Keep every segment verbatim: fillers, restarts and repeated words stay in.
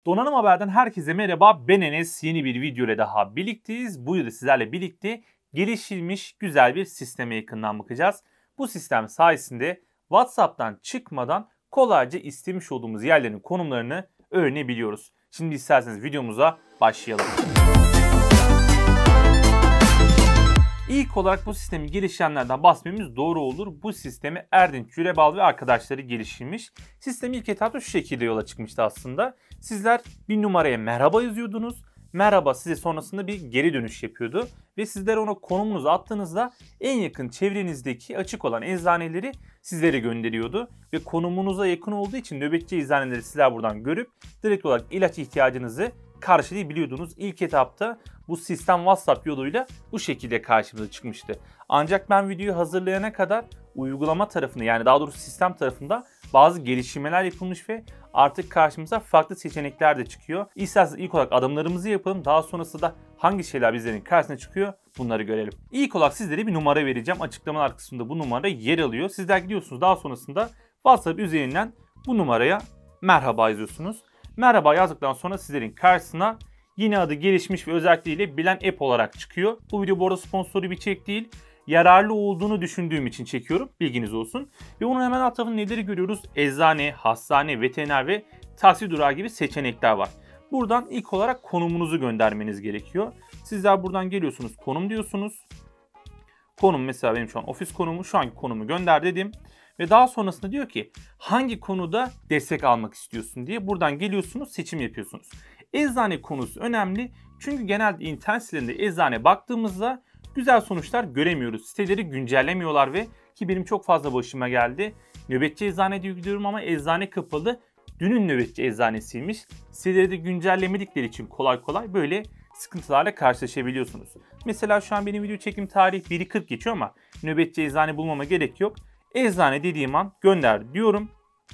Donanım Haber'den herkese merhaba. Ben Enes. Yeni bir video ile daha birlikteyiz. Bu yıl sizlerle birlikte geliştirilmiş güzel bir sisteme yakından bakacağız. Bu sistem sayesinde WhatsApp'tan çıkmadan kolayca istemiş olduğumuz yerlerin konumlarını öğrenebiliyoruz. Şimdi isterseniz videomuza başlayalım. İlk olarak bu sistemi geliştirenlerden bahsetmemiz doğru olur. Bu sistemi Erdinç Gürebal ve arkadaşları geliştirmiş. Sistem ilk etapta şu şekilde yola çıkmıştı aslında. Sizler bir numaraya merhaba yazıyordunuz. Merhaba size sonrasında bir geri dönüş yapıyordu. Ve sizler ona konumunuzu attığınızda en yakın çevrenizdeki açık olan eczaneleri sizlere gönderiyordu. Ve konumunuza yakın olduğu için nöbetçi eczaneleri sizler buradan görüp direkt olarak ilaç ihtiyacınızı karşılayabiliyordunuz. İlk etapta bu sistem WhatsApp yoluyla bu şekilde karşımıza çıkmıştı. Ancak ben videoyu hazırlayana kadar uygulama tarafında, yani daha doğrusu sistem tarafında bazı geliştirmeler yapılmış ve artık karşımıza farklı seçenekler de çıkıyor. İsterseniz ilk olarak adımlarımızı yapalım. Daha sonrasında da hangi şeyler bizlerin karşısına çıkıyor bunları görelim. İlk olarak sizlere bir numara vereceğim. Açıklamalar kısmında bu numara yer alıyor. Sizler gidiyorsunuz, daha sonrasında WhatsApp üzerinden bu numaraya merhaba yazıyorsunuz. Merhaba yazdıktan sonra sizlerin karşısına yine adı gelişmiş ve özellikleriyle Bilen App olarak çıkıyor. Bu video bu arada sponsorlu bir içerik değil. Yararlı olduğunu düşündüğüm için çekiyorum. Bilginiz olsun. Ve onun hemen alt tarafında neleri görüyoruz? Eczane, hastane, veteriner ve taksi durağı gibi seçenekler var. Buradan ilk olarak konumunuzu göndermeniz gerekiyor. Sizler buradan geliyorsunuz, konum diyorsunuz. Konum mesela benim şu an ofis konumu. Şu anki konumu gönder dedim. Ve daha sonrasında diyor ki hangi konuda destek almak istiyorsun diye buradan geliyorsunuz, seçim yapıyorsunuz. Eczane konusu önemli çünkü genelde internet sitelerinde eczane baktığımızda güzel sonuçlar göremiyoruz. Siteleri güncellemiyorlar ve ki benim çok fazla başıma geldi. Nöbetçi eczane diye gidiyorum ama eczane kapalı. Dünün nöbetçi eczanesiymiş. Siteleri de güncellemedikleri için kolay kolay böyle sıkıntılarla karşılaşabiliyorsunuz. Mesela şu an benim video çekim tarihi biri kırk geçiyor ama nöbetçi eczane bulmama gerek yok. Eczane dediğim an gönder diyorum.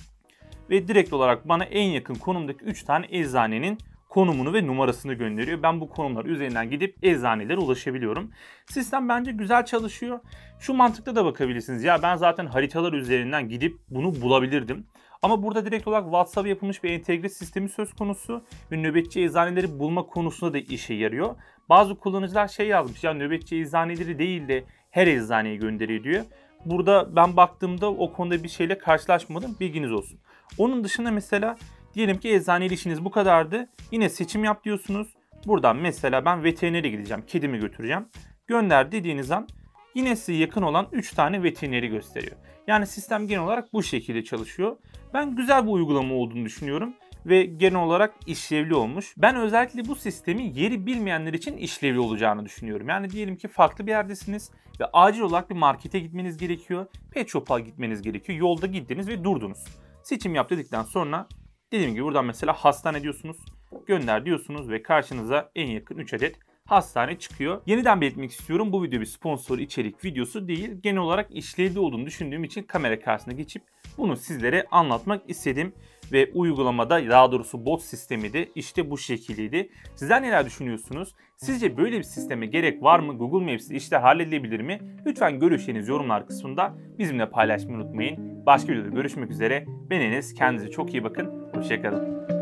Ve direkt olarak bana en yakın konumdaki üç tane eczanenin konumunu ve numarasını gönderiyor. Ben bu konumlar üzerinden gidip eczanelere ulaşabiliyorum. Sistem bence güzel çalışıyor. Şu mantıkta da bakabilirsiniz. Ya ben zaten haritalar üzerinden gidip bunu bulabilirdim. Ama burada direkt olarak WhatsApp'a yapılmış bir entegre sistemi söz konusu. Ve nöbetçi eczaneleri bulma konusunda da işe yarıyor. Bazı kullanıcılar şey yazmış. Ya nöbetçi eczaneleri değil de her eczaneye gönderiyor diyor. Burada ben baktığımda o konuda bir şeyle karşılaşmadım. Bilginiz olsun. Onun dışında mesela diyelim ki eczaneli işiniz bu kadardı. Yine seçim yap diyorsunuz. Buradan mesela ben veterinere gideceğim. Kedimi götüreceğim. Gönder dediğiniz an yine size yakın olan üç tane veterineri gösteriyor. Yani sistem genel olarak bu şekilde çalışıyor. Ben güzel bir uygulama olduğunu düşünüyorum. Ve genel olarak işlevli olmuş. Ben özellikle bu sistemi yeri bilmeyenler için işlevli olacağını düşünüyorum. Yani diyelim ki farklı bir yerdesiniz ve acil olarak bir markete gitmeniz gerekiyor. Pet shop'a gitmeniz gerekiyor. Yolda gittiniz ve durdunuz. Seçim yap dedikten sonra dediğim gibi buradan mesela hastane diyorsunuz. Gönder diyorsunuz ve karşınıza en yakın üç adet hastane çıkıyor. Yeniden belirtmek istiyorum. Bu video bir sponsor içerik videosu değil. Genel olarak işlevli olduğunu düşündüğüm için kamera karşısına geçip bunu sizlere anlatmak istedim. Ve uygulamada, daha doğrusu bot sistemi de işte bu şekildeydi. Sizler neler düşünüyorsunuz? Sizce böyle bir sisteme gerek var mı? Google Maps'te işler halledilebilir mi? Lütfen görüşlerinizi yorumlar kısmında bizimle paylaşmayı unutmayın. Başka videoda görüşmek üzere. Ben Enes. Kendinize çok iyi bakın. Hoşça kalın.